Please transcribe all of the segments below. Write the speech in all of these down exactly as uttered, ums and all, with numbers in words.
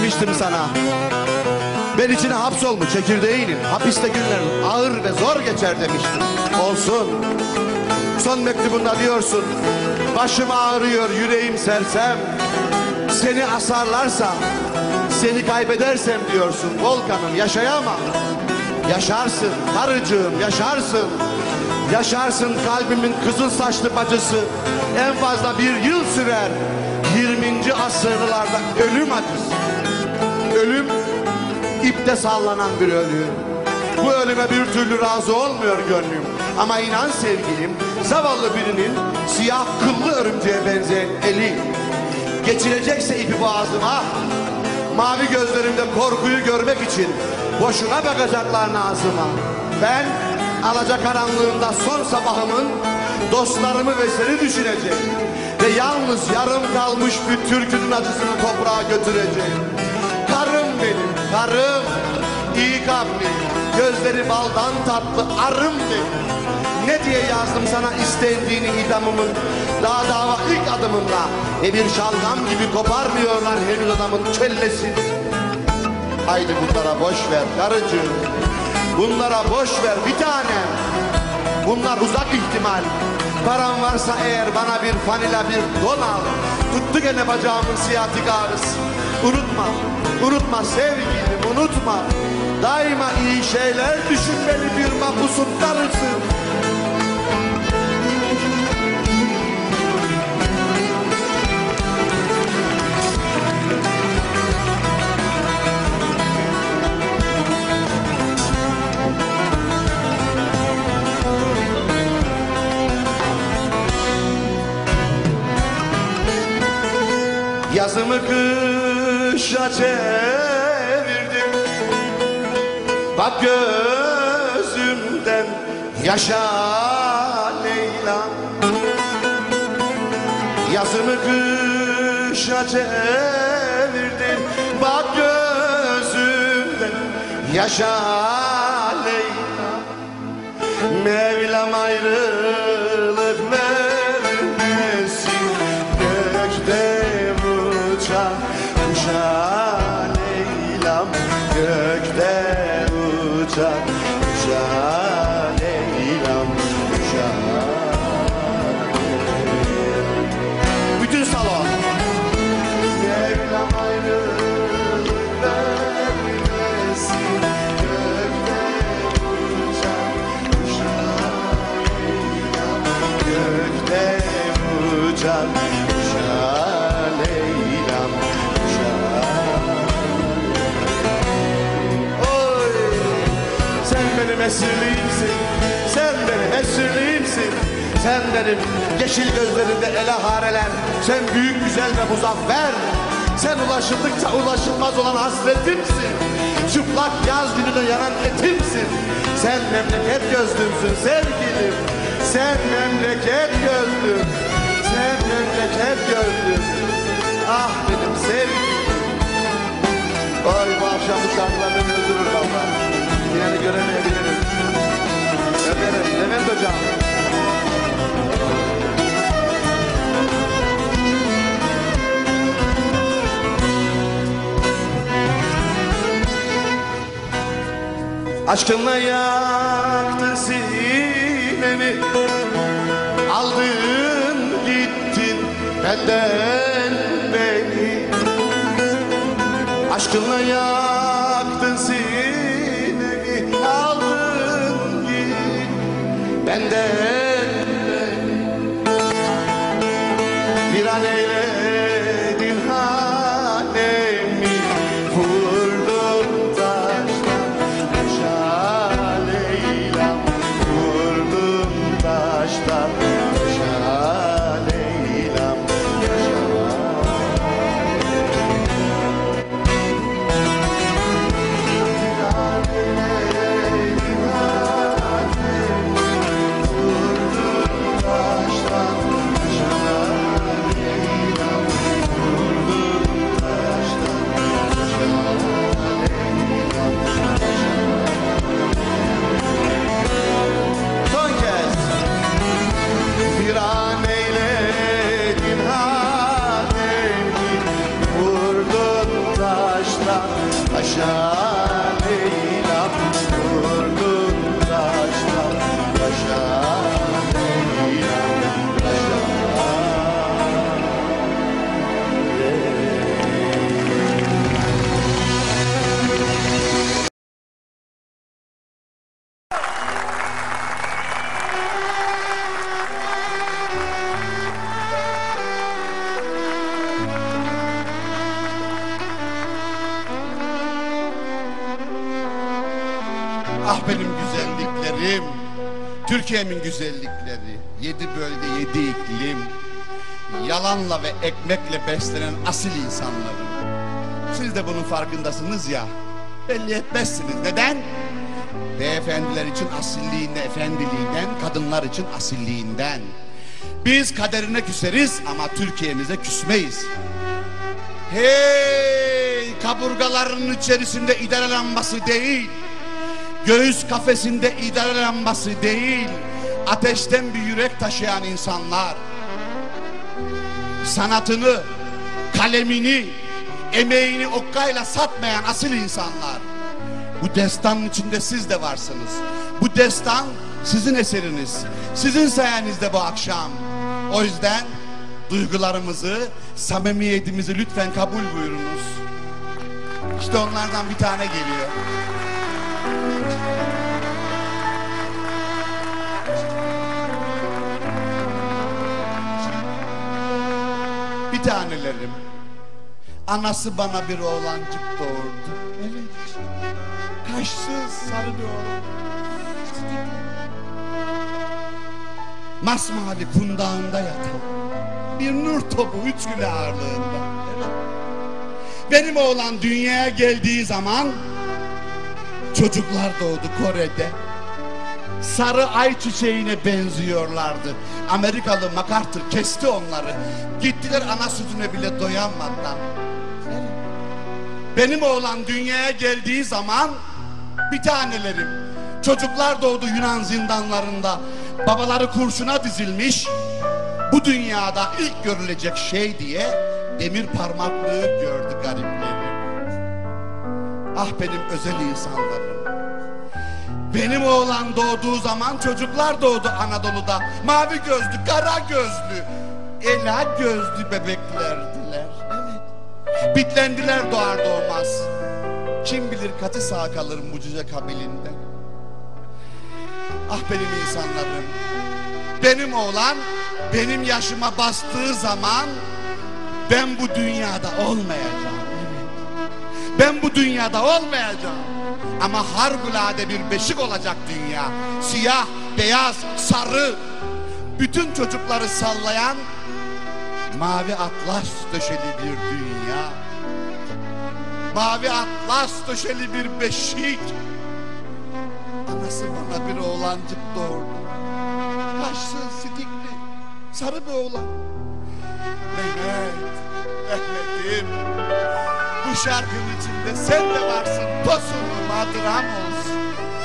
demiştim sana. Ben içine hapsolmuş çekirdeğinin, hapiste günler ağır ve zor geçer demiştim. Olsun. Son mektubunda diyorsun, başım ağrıyor, yüreğim sersem. Seni asarlarsa, seni kaybedersem diyorsun. Volkan'ım yaşayamam. Yaşarsın karıcığım, yaşarsın. Yaşarsın kalbimin kızıl saçlı bacısı. En fazla bir yıl sürer. yirminci asırlarda ölüm acısı. Ölüm ipte sallanan bir ölüm. Bu ölüme bir türlü razı olmuyor gönlüm. Ama inan sevgilim, zavallı birinin siyah kıllı örümceğe benzeyen eli geçirecekse ipi boğazıma, mavi gözlerimde korkuyu görmek için boşuna bakacaklar nazıma. Ben alacakaranlığında son sabahımın dostlarımı ve seni düşünecek ve yalnız yarım kalmış bir türkünün acısını toprağa götürecek. Karım benim, karım, iyi kalpli, gözleri baldan tatlı arım benim. Ne diye yazdım sana istendiğini idamımın, daha dava ilk adımımda. E bir şalgam gibi koparmıyorlar henüz adamın kellesini. Haydi bunlara boş ver karıcığım, bunlara boş ver bir tanem. Bunlar uzak ihtimal. Param varsa eğer bana bir fanila bir don al. Tuttu gene bacağımın siyatik ağrısı. Unutma, unutma sevgilim, unutma. Daima iyi şeyler düşünmeli bir mahpusun darısı. Yazımı kışa çevirdim, bak gözümden yaşa Leyla. Yazımı kışa çevirdim, bak gözümden yaşa Leyla. Mevlam ayrılık vermesin, gökte uçan kuşa Leyla'm, gökte uçan kuşa Leyla'm, kuşa. Bütün salon. Mevlam ayrılık vermesin, gökte uçan kuşa Leyla'm, gökte uçan kuşa Leyla'm, kuşa. Oy, sen benim esirliğimsin, sen benim esirliğimsin. Sen benim yeşil gözlerinde elahareler, sen büyük güzel ve muzaffer. Sen ulaşıldıkça ulaşılmaz olan hasretimsin. Çıplak yaz gününe yanan etimsin. Sen memleket gözlümsün sevgilim. Sen memleket gözlüm. Sen memleket gözlüm. Ah benim sevgilim. Oy bu akşam bu şarkılar beni öldürür valla. Yine göremeyebilirim. Öperim Levent hocam. Aşkınla yaktın sinemi, aldın gittin benden beni. Aşkınla yaktın sinemi, aldın gittin benden beni. Bir an eyledin hanemi, vurdun taştan kuşa Leyla'm, vurdun taştan kuşa Leyla'm, kuşa. Bir an eyledin hanemi, vurdun Ah benim güzelliklerim, Türkiye'min güzellikleri, yedi bölge yedi iklim, yalanla ve ekmekle beslenen asil insanlarım. Siz de bunun farkındasınız ya, belli etmezsiniz. Neden? Beyefendiler için asilliğinden, efendiliğinden, kadınlar için asilliğinden. Biz kaderine küseriz ama Türkiye'mize küsmeyiz. Hey, kaburgalarının içerisinde idare lambası değil, göğüs kafesinde idare lambası değil, ateşten bir yürek taşıyan insanlar, sanatını, kalemini, emeğini okkayla satmayan asil insanlar. Bu destanın içinde siz de varsınız. Bu destan sizin eseriniz, sizin sayenizde bu akşam. O yüzden duygularımızı, samimiyetimizi lütfen kabul buyurunuz. İşte onlardan bir tane geliyor. Bir tanelerim. Anası bana bir oğlancık doğurdu. Evet. Kaşsız, sarı bir oğlan. Masmavi kundağında yatan bir nur topu üç kilo ağırlığında. Evet. Benim oğlan dünyaya geldiği zaman çocuklar doğdu Kore'de. Sarı ayçiçeğine benziyorlardı. Amerikalı MacArthur kesti onları. Gittiler ana sütüne bile doyanmadan. Benim oğlan dünyaya geldiği zaman bir tanelerim, çocuklar doğdu Yunan zindanlarında. Babaları kurşuna dizilmiş. Bu dünyada ilk görülecek şey diye demir parmaklığı gördü garipleri. Ah benim özel insanlarım. Benim oğlan doğduğu zaman çocuklar doğdu Anadolu'da. Mavi gözlü, kara gözlü, ela gözlü bebeklerdiler. Evet. Bitlendiler doğar doğmaz. Kim bilir kaçı sağ kalır mucize kabilinden. Ah benim insanlarım. Benim oğlan benim yaşıma bastığı zaman ben bu dünyada olmayacağım. Evet. Ben bu dünyada olmayacağım. Ama harikulade bir beşik olacak dünya. Siyah, beyaz, sarı. Bütün çocukları sallayan mavi atlas döşeli bir dünya. Mavi atlas döşeli bir beşik. Anası bana bir oğlancık doğurdu. Kaşsız, sidikli, sarı bir oğlan. Mehmet, Mehmet'im, bu şarkının içinde sen de varsın. Tosunum, hatıram olsun.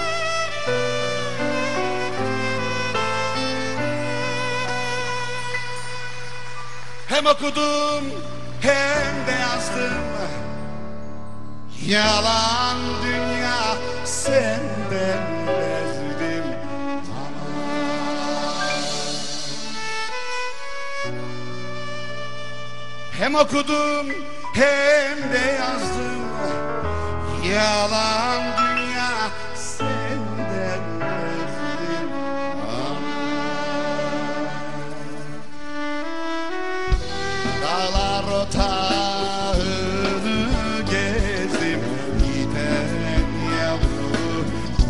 Hem okudum hem de yazdım. Yalan dünya senden bezdim. Hem okudum hem de yazdım. Yalan dünya senden bezdim. Dağlar otağını gezdim. Giden yavru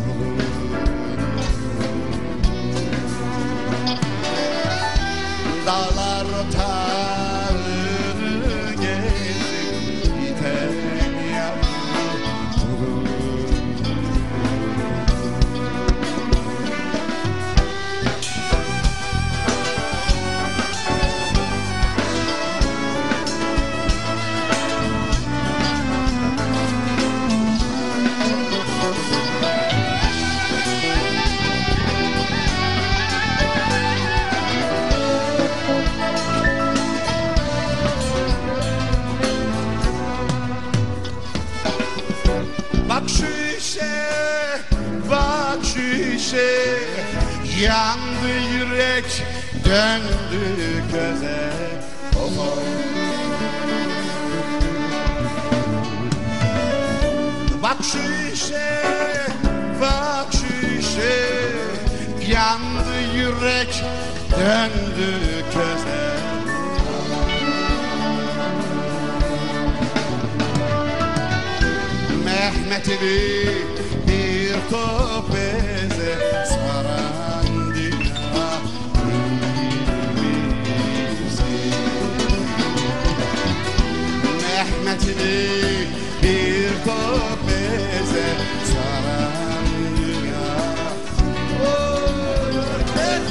dağlar otağını gezdim. Giden yavru bak şu işe, bak şu işe. Yandı yürek, döndü göze. Oh, oh. Bak şu işe, bak şu işe. Yandı yürek, döndü göze. Mehmet'imi bir topeze saran dünya bizi. Mehmet'ini bir topeze saran dünya. Oh, evet.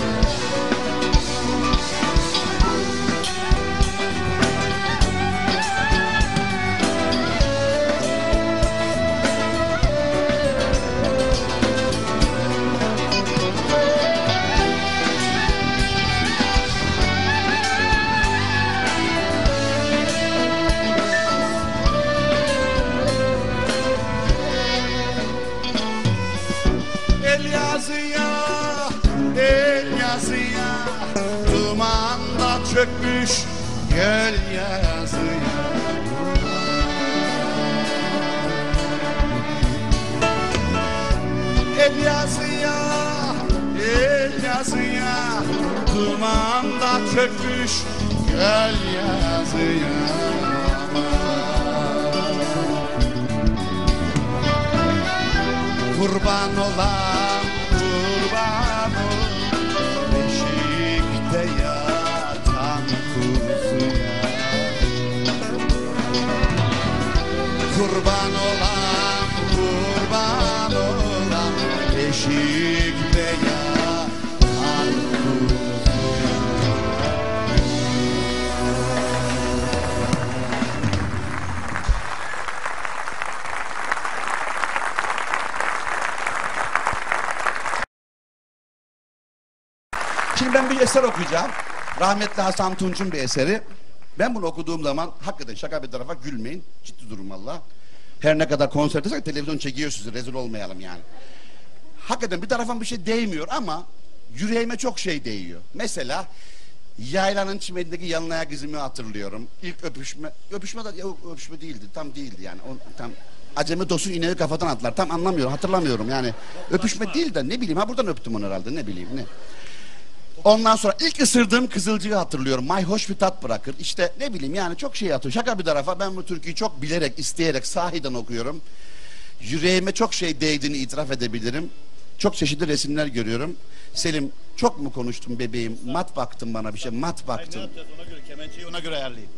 El yazıya, el yazıya, dumanda çökmüş göl yazıya. El yazıya, el yazıya, dumanda çökmüş göl yazıya. Kurban olan kurban ol, beşikte yatan kuzuya. Kurban olan kurban olan, beşikte yatan kuzuya. Şimdi ben bir eser okuyacağım. Rahmetli Hasan Tunç'un bir eseri. Ben bunu okuduğum zaman hakikaten şaka bir tarafa gülmeyin. Ciddi durum valla. Her ne kadar konser desek televizyon çekiyor sizi, rezil olmayalım yani. Hakikaten bir tarafım bir şey değmiyor ama yüreğime çok şey değiyor. Mesela Yaylanın çimenindeki yalın ayak izimi hatırlıyorum. İlk öpüşme, öpüşme de yok, öpüşme değildi, tam değildi yani. O, tam acemi dostu ineği kafadan atlar. Tam anlamıyorum, hatırlamıyorum yani. Öpüşme değil de ne bileyim, ha buradan öptüm onu herhalde, ne bileyim ne. Ondan sonra ilk ısırdığım kızılcığı hatırlıyorum. Mayhoş bir tat bırakır. İşte ne bileyim yani çok şey hatırlıyorum. Şaka bir tarafa ben bu türküyü çok bilerek, isteyerek, sahiden okuyorum. Yüreğime çok şey değdiğini itiraf edebilirim. Çok çeşitli resimler görüyorum. Selim, çok mu konuştum bebeğim? Mat baktın bana bir şey, mat baktın. Ay, ne yapacağız ona göre, kemençeyi ona göre ayarlayayım.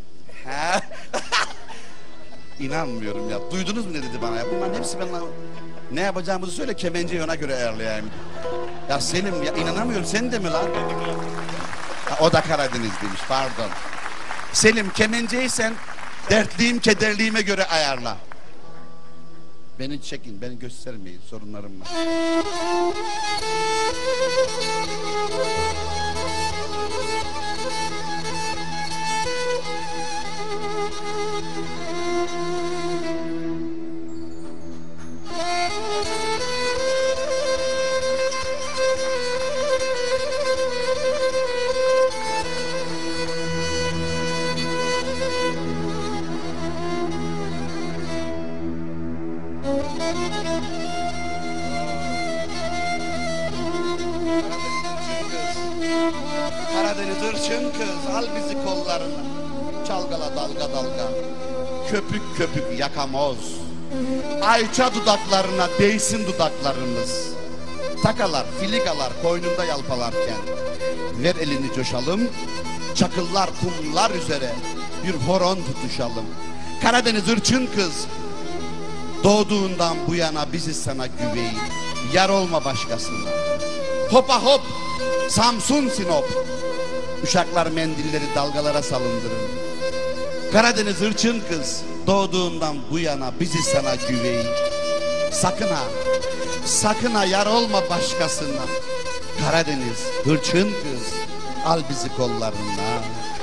İnanmıyorum ya. Duydunuz mu ne dedi bana ya? Bunların hepsi benimle... Ne yapacağımızı söyle, kemenceyi ona göre ayarlayayım. Ya Selim ya, inanamıyorum, sen de mi lan? Ha, o da Karadenizliymiş, pardon. Selim, kemenceyi sen dertliyim kederliğime göre ayarla. Beni çekin, beni göstermeyin, sorunlarım var. Karadeniz ırçın kız, al bizi kollarına. Çalgala dalga dalga, köpük köpük yakamoz. Ayça dudaklarına değsin dudaklarımız. Takalar, filikalar koynunda yalpalarken. Ver elini coşalım, çakıllar kumlar üzere bir horon tutuşalım. Karadeniz ırçın kız, doğduğundan bu yana bizi sana güveyi. Yar olma başkasına. Hopa hop, Samsun Sinop. Uşaklar mendilleri dalgalara salındırın. Karadeniz hırçın kız, doğduğundan bu yana bizi sana güveyi. Sakın ha, sakın ha yar olma başkasına. Karadeniz hırçın kız, al bizi kollarına.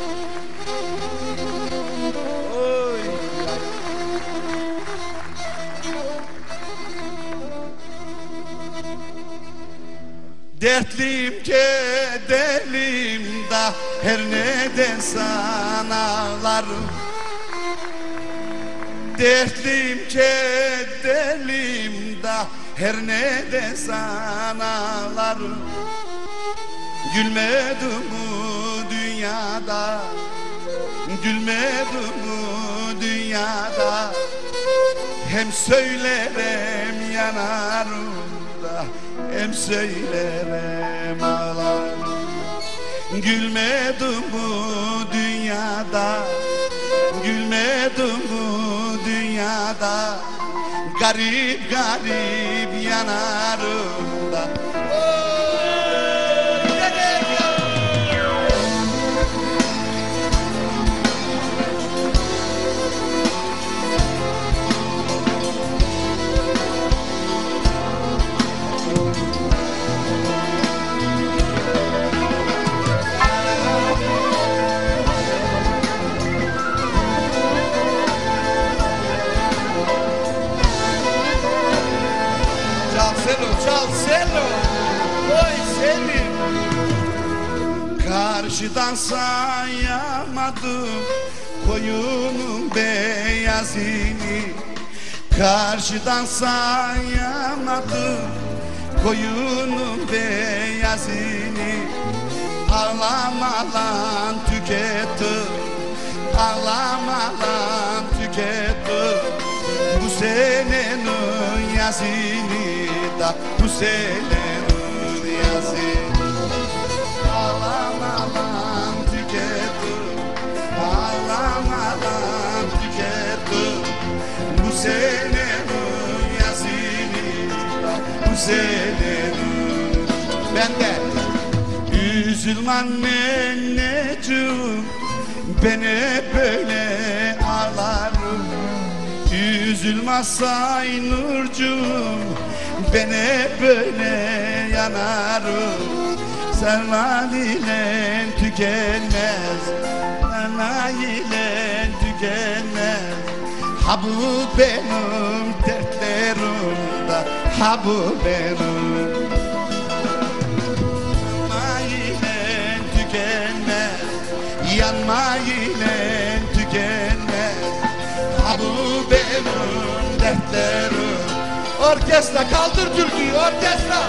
Oy. Dertliyim kederliyim da her ne desen ağlarım. Dertliyim kederliyim da her ne desen ağlarım. Gülmedim bu dünyada, gülmedim bu dünyada. Hem söylerim yanarım, da hem söyler hem ağlar. Gülmedim bu dünyada, gülmedim bu dünyada, garip garip yanarım da. Çal selo, oy senin. Karşıdan sayamadım koyunun beyazını. Karşıdan sayamadım koyunun beyazını. Ağlamadan tükettim, ağlamadan tükettim bu senenin yazını. Bu senenin yazı. Ağlamadan tükettim, ağlamadan tükettim bu senenin yazını, bu senenin. Ben de üzülme anneciğim, ben hep böyle ağlarım. Üzülme Saynurcuğum, ben hep böyle yanarım. Sevdan ile tükenmez, sevdan ile tükenmez. Ha bu benim dertlerim da, ha bu benim. Yanma ile tükenmez, yanma ile tükenmez. Ha bu benim dertlerim. Orkestra kaldır türküyü, orkestra.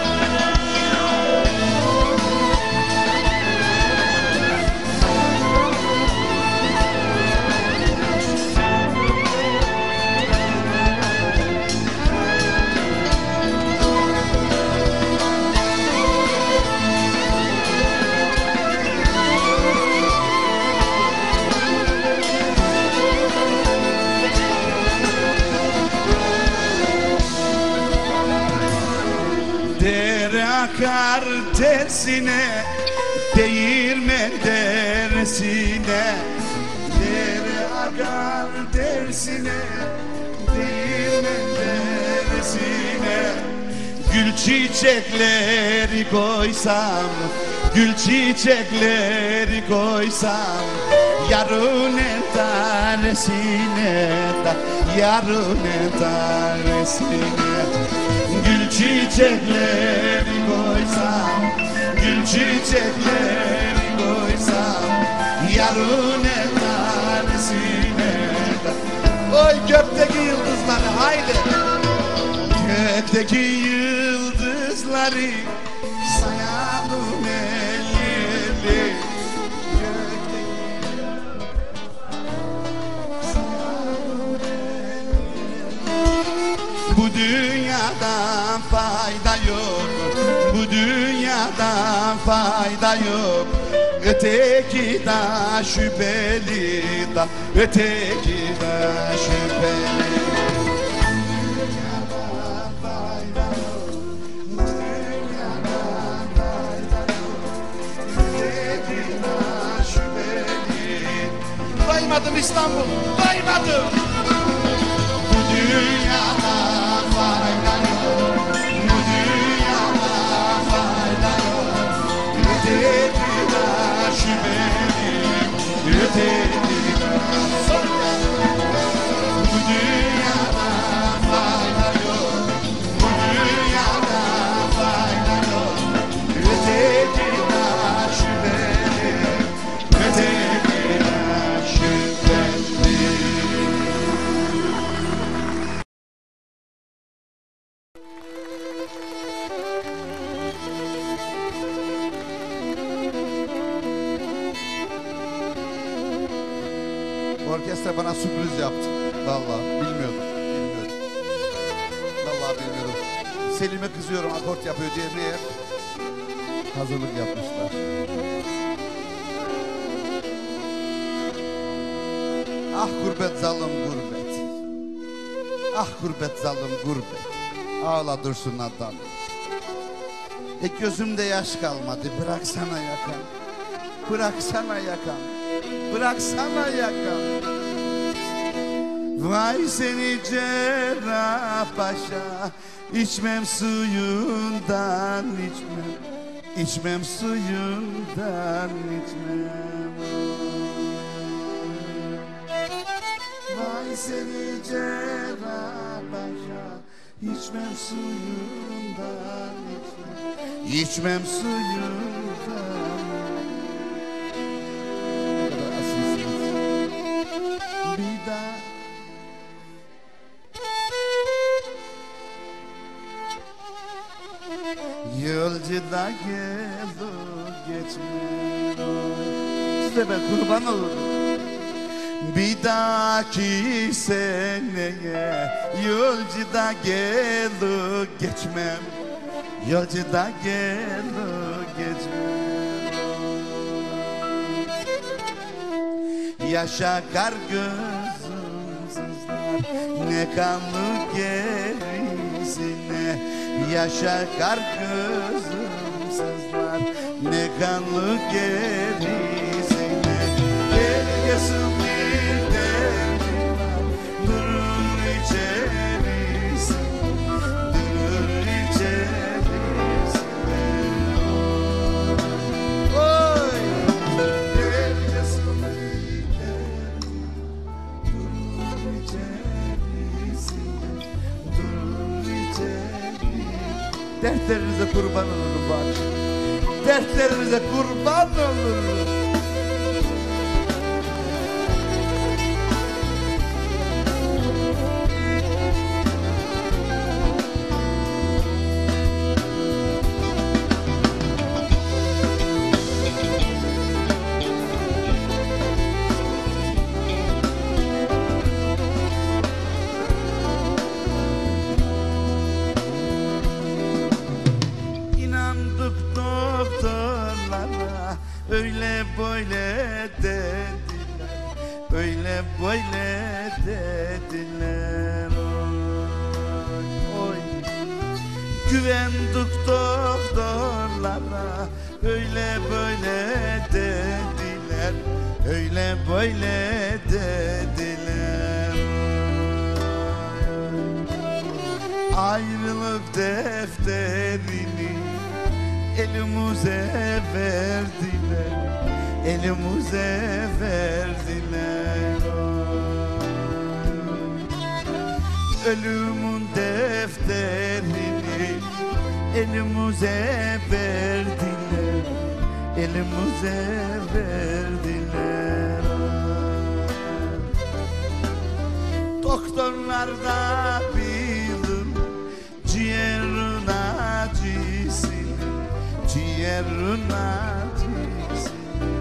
Dere akar tersine, değirmen dersine. Dere akar tersine, değirmen dersine. Gül çiçekleri koysam, gül çiçekleri koysam, yarın en tanesine da, yarın en tanesine. Gül çiçekleri koysam, gül çiçekleri koysam, yarın en tanesine da. Oy gökteki yıldızları haydi. Gökteki yıldızları sayalım elli. Bu dünyadan fayda yok, bu dünyadan fayda yok. Öteki da şüpheli da, öteki da şüpheli. Dünyadan fayda yok, bu dünyadan fayda yok. Öteki da şüpheli. Doymadım İstanbul, doymadım. Bu dünyadan fayda yok, bu dünyadan fayda yok. Öteki da şüpheli, öteki da bu dünyadan fayda yok, bu dünyadan fayda yok. Öteki da şüpheli, öteki da şüpheli. Orkestra bana sürpriz yaptı. Vallahi bilmiyordum. Bilmiyordum. Vallahi bilmiyordum. Selim'e kızıyorum akort yapıyor diye meğer hazırlık yapmışlar. Ah gurbet zalim gurbet. Ah gurbet zalim gurbet. Ağla dursun adam. E gözümde yaş kalmadı. Bıraksana yakam. Bıraksana yakam. Bıraksana yakam. Vay seni Cerrah Paşa. İçmem suyundan içmem. İçmem suyundan içmem. Vay seni Cerrah Paşa. İçmem suyundan içmem. İçmem suyundan. Ne kadar asilsiniz. Bir daha. Yolcu da gelir geçmiyor. Size ben kurban olurum. Bir dahaki seneye yolcu da gelir geçmem. Yolcu da gelir geçmem. Yaşa kar gözüm sızlar, ne kanlı gerisine. Yaşa kar gözüm sızlar, ne kanlı gerisine. Gölgesin bir derdi var, durur içerisine, durur içerisine. Oy! Gölgesin bir derdi, durur içerisine, durur içerisine. Dertlerinize kurban olurum bak. Dertlerinize kurban olurum. İnandık doktorlara, öyle böyle dediler, öyle böyle dediler. Oy, oy. Güvendik doktorlara, öyle böyle dediler, öyle böyle dediler. Ayrılık defterini elimize verdiler, elimize verdiler. Ölümün defterini elimize verdiler, elimize verdiler. Doktorlar da bilir ciğerin acısını, ciğerin acısını.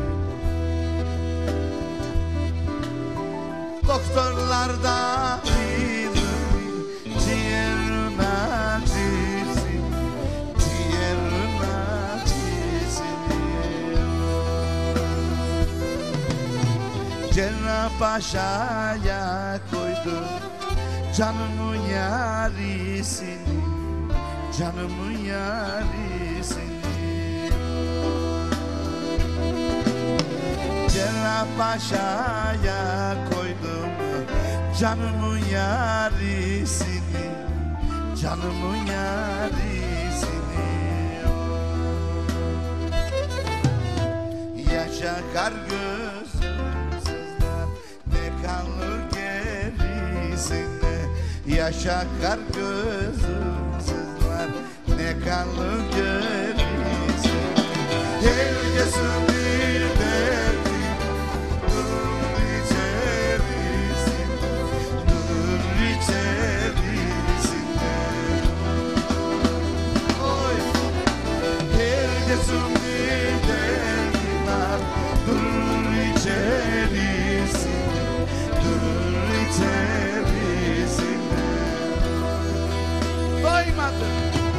Doktorlar da bilir ciğerin acısını, ciğerin acısını. Cerrah Paşa'ya koydum canımın yarisini, canımın yarisini. Cerrah Paşa'ya koydum canımın yarisini, canımın yarisini. Yaşa kar gözüm sızlar, ne kalır gerisine. Yaşa kar gözüm sızlar, ne kalır gerisine. Herkesin bir derdi, durur içerisinde, durur içerisinde. Oy! Herkesin bir derdi var, durur içerisinde, durur içerisinde. Doymadım.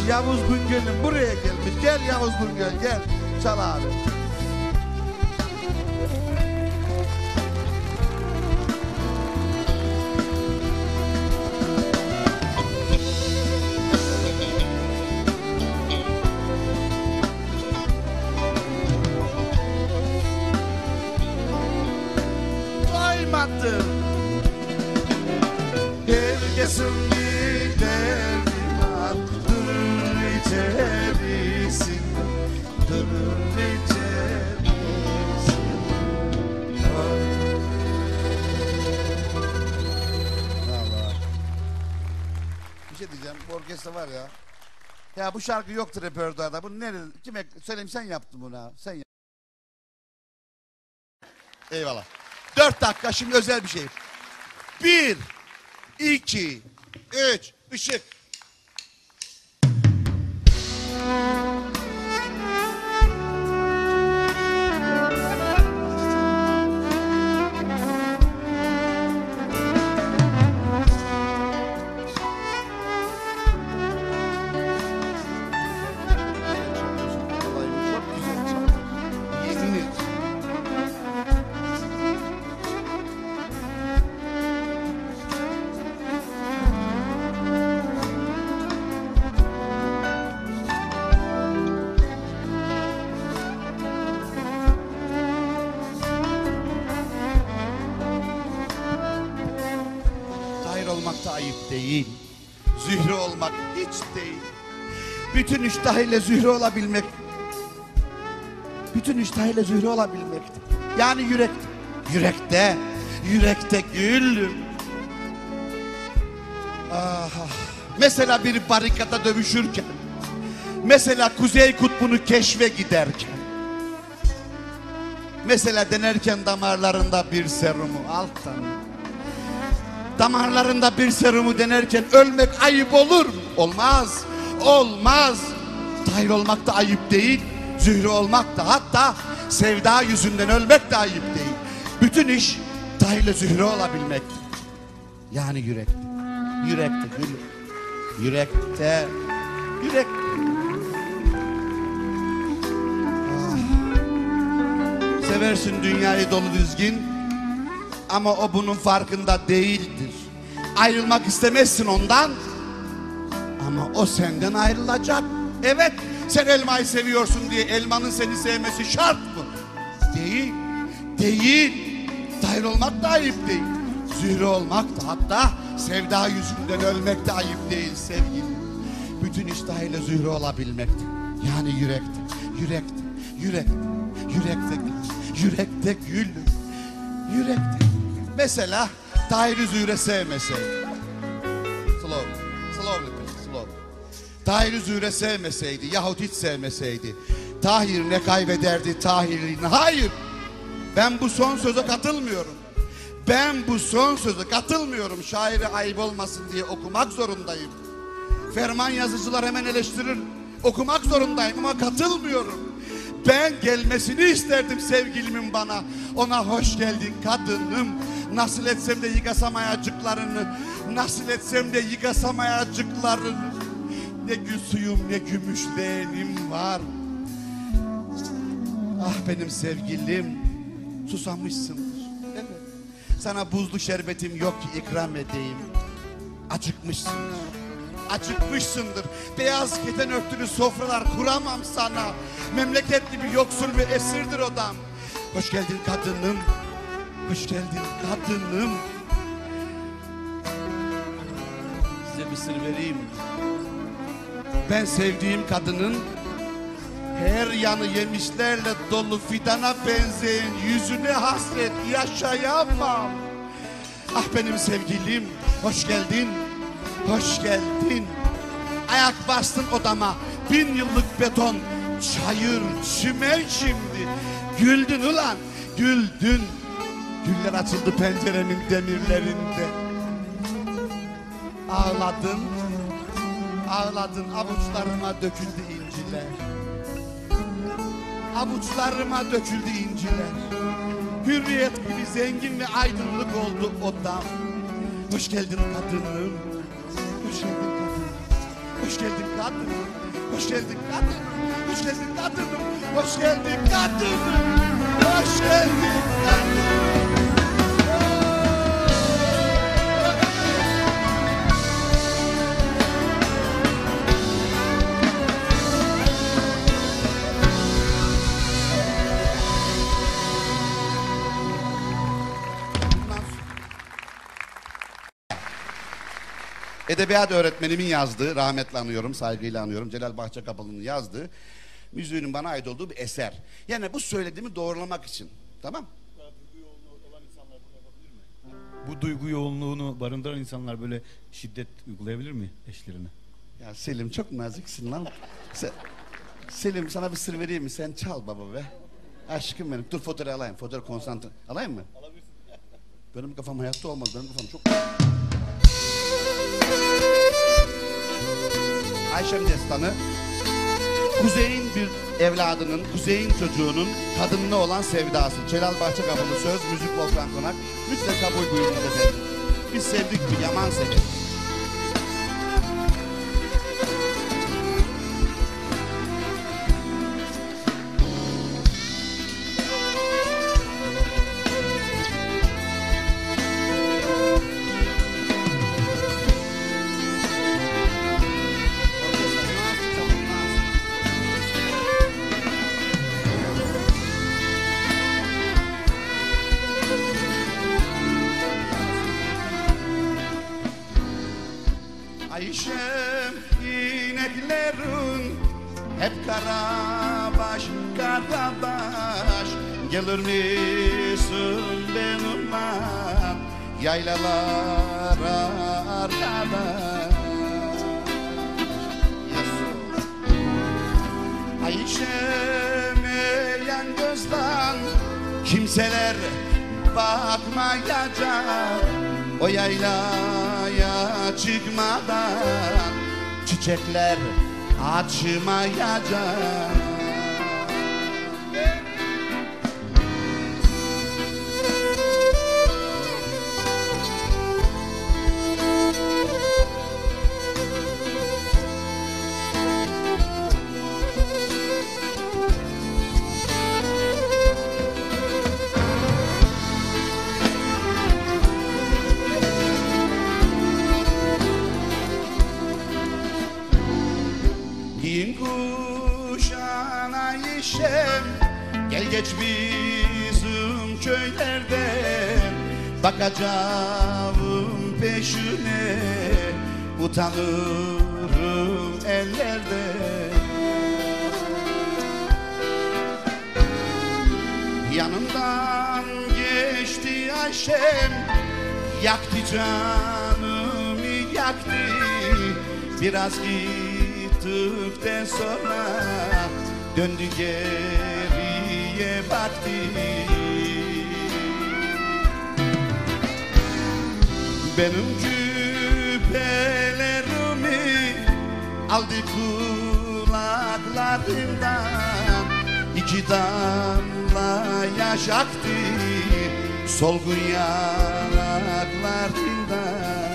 Yavuz Bingöl'ün buraya gelmiş. Gel Yavuz Bingöl gel. Çal abi. Doymadım. Herkesin bir derdi var. Durur içerisin. Durur içerisin. Allah. Bir şey diyeceğim. Bu orkestra var ya. Ya bu şarkı yoktur repertuarda. Bunu nerede? Kime söyleyeyim, sen yaptın bunu ha. Sen yap. Eyvallah. Dört dakika şimdi özel bir şey. Bir, iki, üç, ışık. Çok güzel çaldı. Yemin ederim. Tahir olmak da ayıp değil. Zühre olmak hiç değil. Bütün iştahıyla zühre olabilmek. Bütün iştahıyla zühre olabilmekti. Yani yürek, yürekte, yürekte gül. Ah, mesela bir barikata dövüşürken, mesela Kuzey Kutbu'nu keşfe giderken, mesela denerken damarlarında bir serumu alttan, damarlarında bir serumu denerken ölmek ayıp olur mu? Olmaz, olmaz. Tahir olmak da ayıp değil, zühre olmak da, hatta sevda yüzünden ölmek de ayıp değil. Bütün iş Tahir'le zühre olabilmektir. Yani yürekte, yürekte gülüm, yürekte, yürek. Ah. Seversin dünyayı dolu düzgün, ama o bunun farkında değildir. Ayrılmak istemezsin ondan, ama o senden ayrılacak. Evet, sen elmayı seviyorsun diye elmanın seni sevmesi şart mı? Değil, değil. Tahir olmak da ayıp değil. Zühre olmak da, hatta sevda yüzünden ölmek de ayıp değil sevgilim. Bütün iş Tahir'le zühre olabilmektir. Yani yürekte, yürekte, yürekte, yürekte, yürekte gül, yürekte. Mesela Tahir'i zühre sevmeseydi. Slow, slowly please, slow. Tahir'i zühre sevmeseydi yahut hiç sevmeseydi, Tahir ne kaybederdi Tahir'in? Hayır. Ben bu son söze katılmıyorum. Ben bu son söze katılmıyorum. Şairi ayıp olmasın diye okumak zorundayım. Ferman yazıcılar hemen eleştirir. Okumak zorundayım ama katılmıyorum. Ben gelmesini isterdim sevgilimin bana. Ona hoş geldin kadınım. Nasıl etsem de yıkasam ayacıklarını. Nasıl etsem de yıkasam ayacıklarını. Ne gül suyum ne gümüş leğenim var. Ah benim sevgilim, susamışsındır. Evet. Sana buzlu şerbetim yok ki ikram edeyim. Acıkmışsındır. Acıkmışsındır. Beyaz keten örtülü sofralar kuramam sana. Memleket gibi yoksul ve esirdir odam. Hoş geldin kadınım. Hoş geldin kadınım. Size bir sır vereyim. Ben sevdiğim kadının her yanı yemişlerle dolu fidana benzeyen yüzüne hasret yaşayamam. Ah benim sevgilim, hoş geldin, hoş geldin. Ayak bastın odama, bin yıllık beton, çayır, çimen şimdi. Güldün ulan, güldün. Güller açıldı penceremin demirlerinde. Ağladın, ağladın, avuçlarıma döküldü inciler. Avuçlarıma döküldü inciler. Hürriyet gibi zengin ve aydınlık oldu odam. Hoş geldin kadınım. Hoş geldin kadınım. Hoş geldin kadınım. Hoş geldin kadınım. Hoş geldin kadınım. Hoş geldin kadınım. Hoş geldin kadınım. Edebiyat öğretmenimin yazdığı, rahmetli anıyorum, saygıyla anıyorum, Celal Bahçekapılı'nın yazdığı, müziğinin bana ait olduğu bir eser. Yani bu söylediğimi doğrulamak için, tamam? Bu duygu yoğunluğunu barındıran insanlar böyle şiddet uygulayabilir mi eşlerine? Ya Selim çok naziksin lan. Sen, Selim sana bir sır vereyim mi? Sen çal baba be. Aşkım benim. Dur fotoğrafı alayım, fotoğraf konsantre. Alayım mı? Alabilirsin. Benim kafam hayatta olmaz, benim kafam çok... Ayşem Destanı, Kuzey'in bir evladının, Kuzey'in çocuğunun kadınına olan sevdası. Celal Bahçekapılı söz, müzik Volkan Konak. Lütfen kabul buyurunuz efendim. Biz sevdik mi? Yaman sevdik. Ayşem ineklerin hep karabaş karabaş, gelir misin benimle yaylalara arkadaş? Ayşem'e yan gözden kimseler bakmayacak, o yaylaya çıkmadan çiçekler açmayacak. Giyin kuşan Ayşem, gel geç bizim köylerden, bakacağım peşine, utanırım ellerden. Yanından geçti Ayşem, yaktı canımı yaktı, biraz gittikten sonra döndü geriye baktı. Benim küpelerimi aldı kulaklarımdan, iki damla yaş aktı solgun yanaklarından.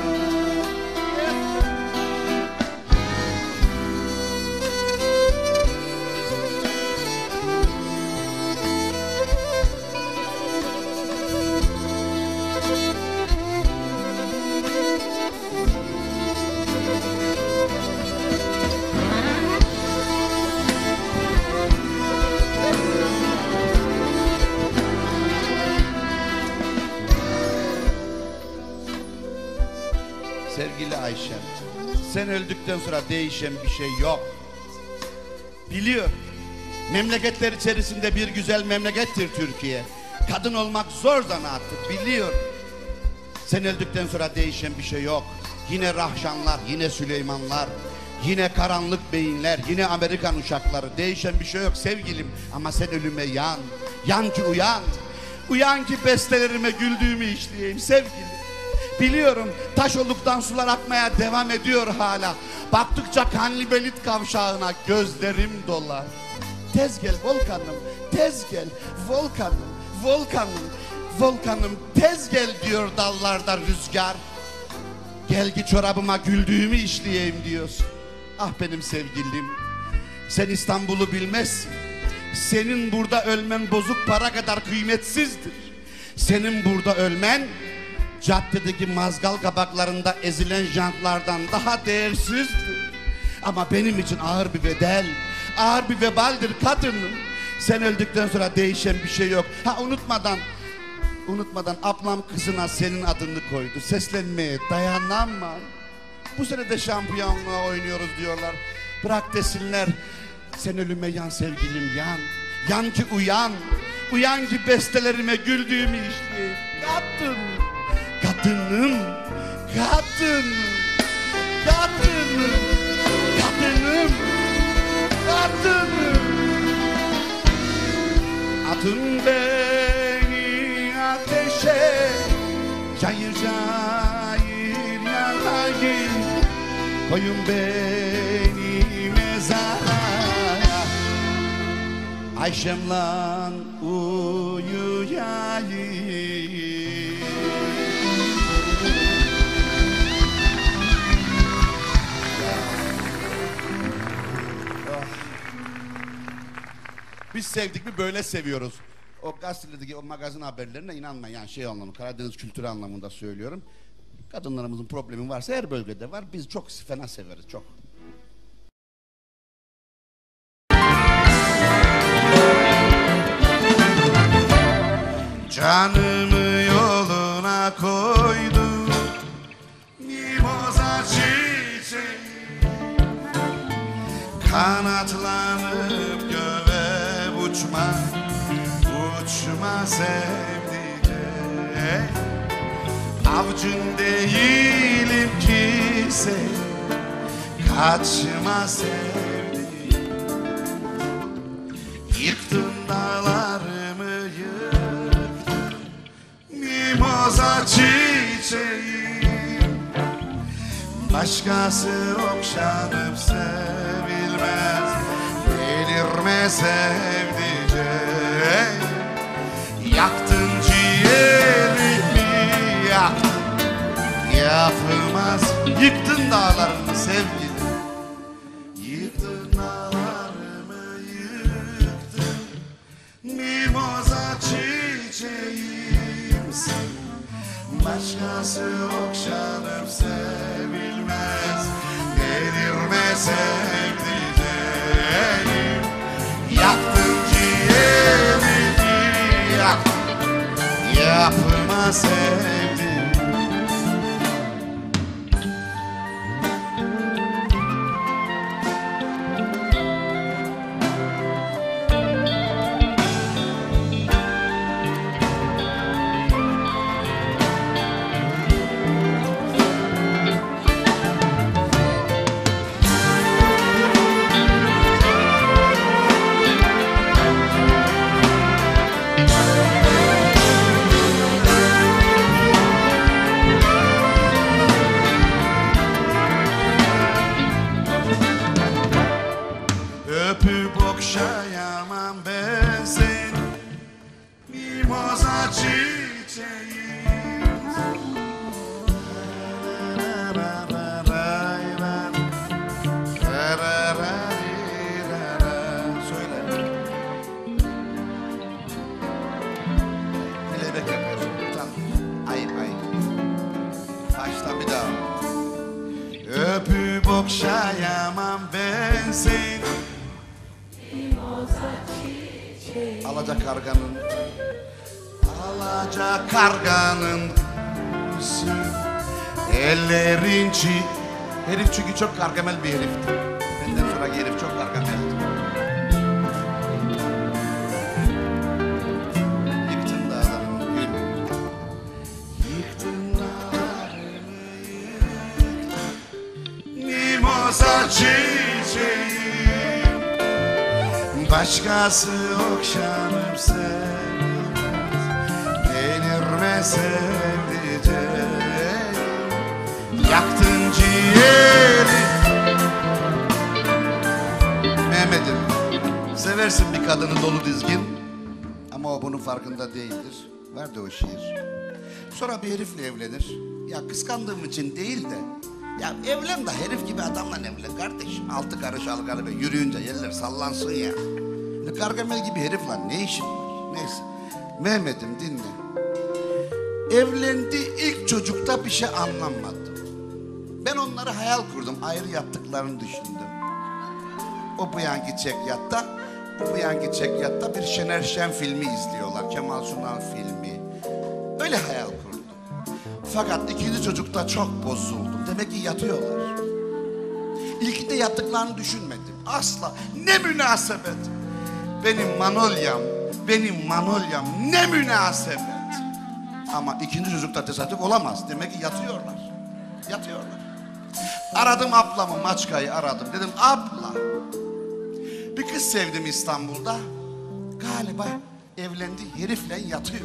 Sevgili Ayşem, sen öldükten sonra değişen bir şey yok. Biliyor, memleketler içerisinde bir güzel memlekettir Türkiye. Kadın olmak zor zanaattır, biliyor. Sen öldükten sonra değişen bir şey yok. Yine Rahşanlar, yine Süleymanlar, yine karanlık beyinler, yine Amerikan uşakları. Değişen bir şey yok sevgilim. Ama sen ölüme yan, yan ki uyan. Uyan ki bestelerime güldüğümü işleyeyim sevgilim. Biliyorum Taşoluk'tan sular akmaya devam ediyor hala. Baktıkça Kanlıbelit kavşağına gözlerim dolar. Tez gel Volkanım, tez gel Volkanım, Volkanım, Volkanım tez gel diyor dallarda rüzgar. Gel ki çorabıma güldüğümü işleyeyim diyorsun. Ah benim sevgilim, sen İstanbul'u bilmezsin. Senin burada ölmen bozuk para kadar kıymetsizdir. Senin burada ölmen caddedeki mazgal kabaklarında ezilen jantlardan daha değersizdir. Ama benim için ağır bir bedel, ağır bir vebaldir kadınım. Sen öldükten sonra değişen bir şey yok. Ha unutmadan, unutmadan ablam kızına senin adını koydu. Seslenmeye dayanamam. Bu sene de şampiyonluğa oynuyoruz diyorlar. Bırak desinler. Sen ölüme yan sevgilim yan. Yan ki uyan. Uyan ki bestelerime güldüğümü işleyeyim. Kadın. Kadınım. Kadınım. Kadınım. Kadınım. Kadınım. Atın beni ateşe. Cayır cayır yanayım. Koyun beni mezara. Ayşem'le uyuyayım. Biz sevdik mi böyle seviyoruz. O gazetelerdeki o magazin haberlerine inanmayın. Yani şey anlamında, Karadeniz kültürü anlamında söylüyorum. Kadınlarımızın problemi varsa her bölgede var. Biz çok fena severiz, çok. Canımı yoluna koydu mimoza çiçeği, kanatlanıp göğe uçma, uçma sevdiceğim. Avcın değilim ki sen, kaçma sevdiğim. Yıktın dağlarımı, yıktın mimoza çiçeğim. Başkası okşanıp sevilmez, delirme sevdiceğim. Yaktın ciğerimi, yaktın, yapılmaz. Yıktın dağlarımı sevgilim, yıktın dağlarımı, yıktın. Mimoza çiçeğimsin, başkası okşanıp sevilmez, delirme sevdiceğim. Yaktın ciğerimi, yaktın, yapma sevdim. Öpüp okşayamam ben seni, mimoza çiçeğim. Söyle. Kelebek yapıyorsun. Tamam. Ayıp ayıp. Baştan bir daha. Öpüp okşayamam ben seni, alaca karganın, alaca karganın kızı, ellerin çi. Herif çünkü çok kargamel bir herifti. Benden sonra herif çok kargameldi. Yıktın dağlarımı gül, yıktın dağlarımı, yıktın mimoza çiçeğim. Başkası okşanıp sevmez, delirme sevdiceğim. Yaktın ciğeri. Mehmet'im, seversin bir kadını dolu dizgin, ama o bunun farkında değildir. Ver de o şiir. Sonra bir herifle evlenir. Ya kıskandığım için değil de Ya evlen de herif gibi adamla evlen kardeşim. Altı karış algarı be yürüyünce yerler sallansın ya. Ne Gargamel gibi herif lan ne işin var? Neyse. Mehmet'im dinle. Evlendi ilk çocukta bir şey anlamadım. Ben onları hayal kurdum. Ayrı yattıklarını düşündüm. O bu yan gidecek yatta, bu bu yan gidecek yatta bir Şener Şen filmi izliyorlar. Kemal Sunal filmi. Öyle hayal kurdum. Fakat ikinci çocukta çok bozuldum. Demek ki yatıyorlar. İlkinde yattıklarını düşünmedim. Asla. Ne münasebet. Benim Manolyam, benim Manolyam ne münasebet. Ama ikinci çocukta tesadüf olamaz. Demek ki yatıyorlar. Yatıyorlar. Aradım ablamı, Maçka'yı aradım. Dedim abla, bir kız sevdim İstanbul'da. Galiba evlendi, herifle yatıyor.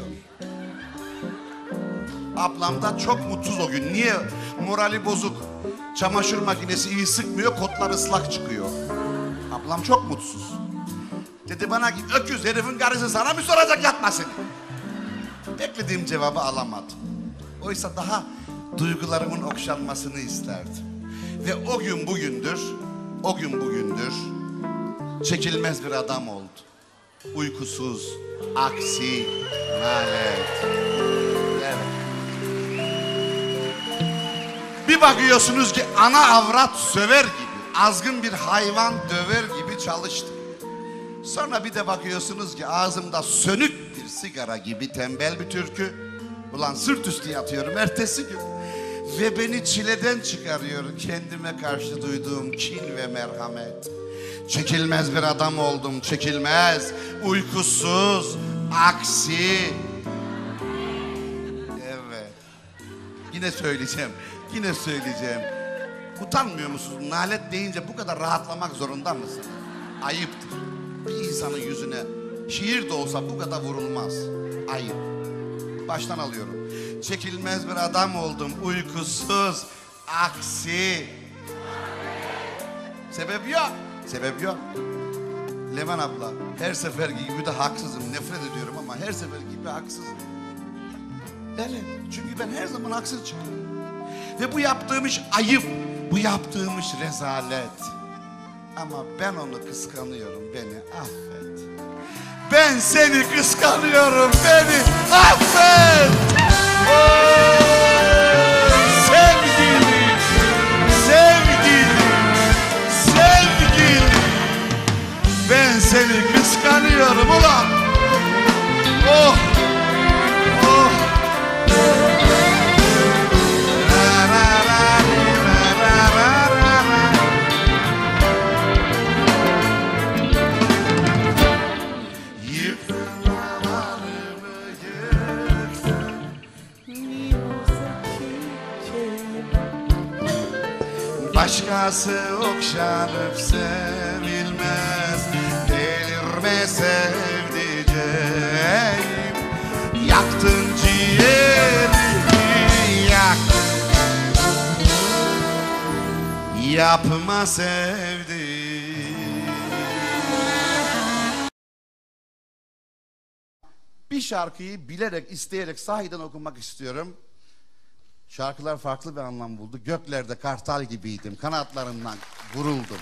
Ablam da çok mutsuz o gün. Niye? Morali bozuk. Çamaşır makinesi iyi sıkmıyor, kotlar ıslak çıkıyor. Ablam çok mutsuz. Dedi bana ki öküz herifin karısı sana mı soracak yatmasını? Beklediğim cevabı alamadım. Oysa daha duygularımın okşanmasını isterdim. Ve o gün bugündür, o gün bugündür çekilmez bir adam oldu. Uykusuz, aksi, nalet. Evet. Bir bakıyorsunuz ki ana avrat söver gibi, azgın bir hayvan döver gibi çalıştı. Sonra bir de bakıyorsunuz ki ağzımda sönük bir sigara gibi tembel bir türkü. Ulan sırt üstü yatıyorum ertesi gün. Ve beni çileden çıkarıyor kendime karşı duyduğum kin ve merhamet. Çekilmez bir adam oldum, çekilmez, uykusuz, aksi. Evet. Yine söyleyeceğim, yine söyleyeceğim. Utanmıyor musunuz? Nalet deyince bu kadar rahatlamak zorunda mısınız? Ayıptır. Bir insanın yüzüne şiir de olsa bu kadar vurulmaz. Ayıp. Baştan alıyorum. Çekilmez bir adam oldum, uykusuz, aksi. Sebep yok. Sebep yok. Leman abla, her sefer gibi de haksızım. Nefret ediyorum ama her sefer gibi haksızım. Evet, çünkü ben her zaman haksız çıkıyorum. Ve bu yaptığım iş ayıp. Bu yaptığım iş rezalet. Ama ben onu kıskanıyorum, beni affet. Ben seni kıskanıyorum, beni affet. Oh, sevgilim, sevgilim, sevgilim. Ben seni kıskanıyorum ulan. Oh, oh. Ra, ra, ra, ra, ra, ra, ra. Başkası okşanıp sevilmez, delirme sevdiceğim. Yaktın ciğerimi, yak. Yapma sevdiğim. Bir şarkıyı bilerek, isteyerek sahiden okumak istiyorum. Şarkılar farklı bir anlam buldu. Göklerde kartal gibiydim. Kanatlarımdan vuruldum.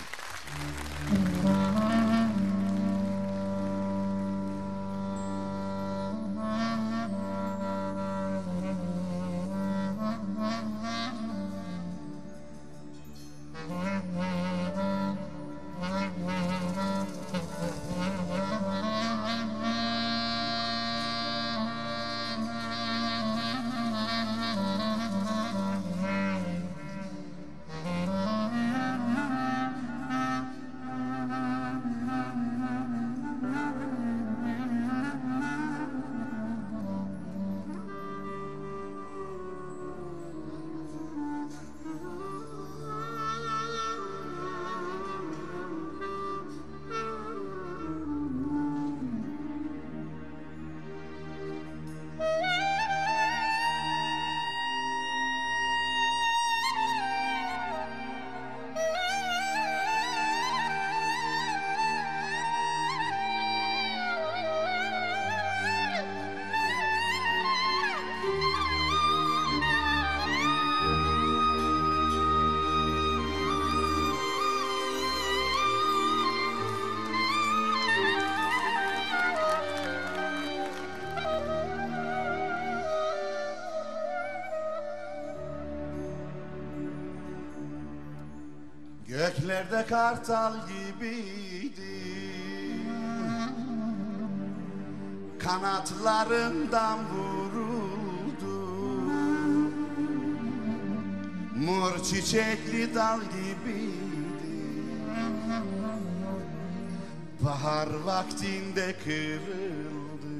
Göklerde kartal gibiydi, kanatlarından vuruldu. Mor çiçekli dal gibiydi, bahar vaktinde kırıldı.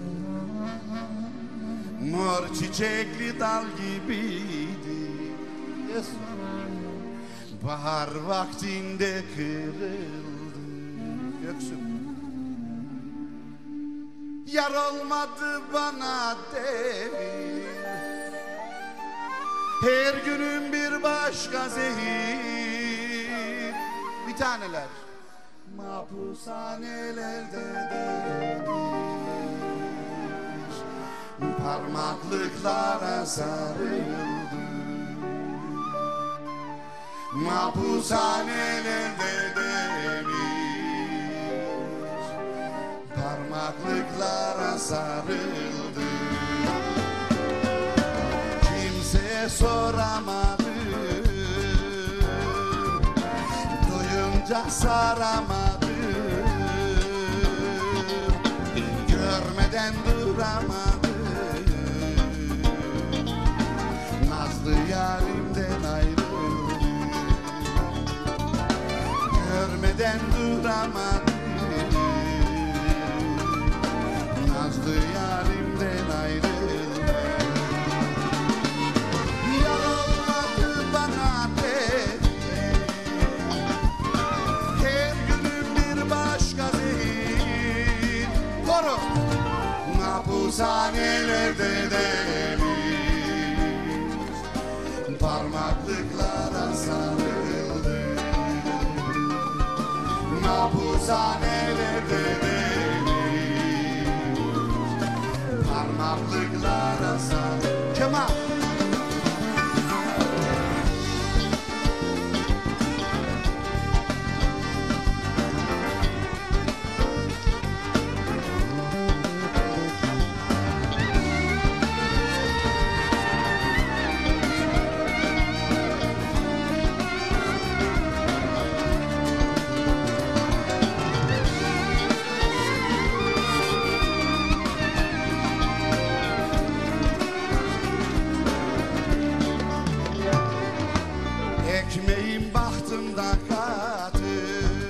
Mor çiçekli dal gibiydi, yes. Bahar vaktinde kırıldı. Göksüm. Yar olmadı bana devir, her günün bir başka zehir. Bir taneler. Mahpushanelerde demiş, parmaklıklara sarıldı. Mahpushanelerde demiş, parmaklıklara sarıldı. Kimseye soramadı, duyunca saramadı, görmeden duramadı. Nazlı yarimden ayrıldı, görmeden duramadı. Nazlı yarimden ayrıldı. Yar olmadı bana devir, her günün bir başka zehir. Koru. Mahpushanelerde demiş, parmaklıklara sarıldı. Mahpushanelerde demiş, parmaklıklara sarıldı. Kemal. Ekmeğim bahtımda katı,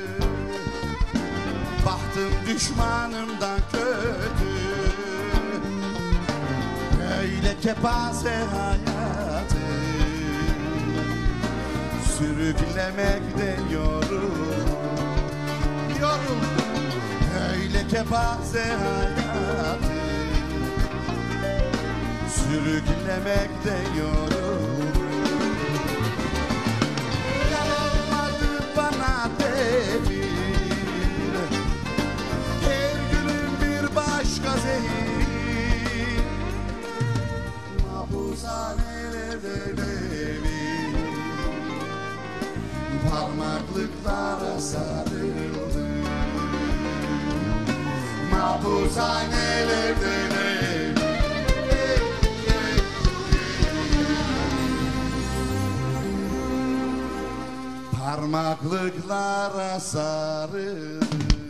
bahtım düşmanımdan kötü. Öyle kepaze hayatı, sürüklemekte yorul, yorul. Öyle kepaze hayatı, sürüklemekte yorul. Bana devir, her günün bir başka zehir. Mahpushanelerde devir, parmaklıklara sarıldı. Mahpushanelerde devir. Parmaklıklara sarıldı.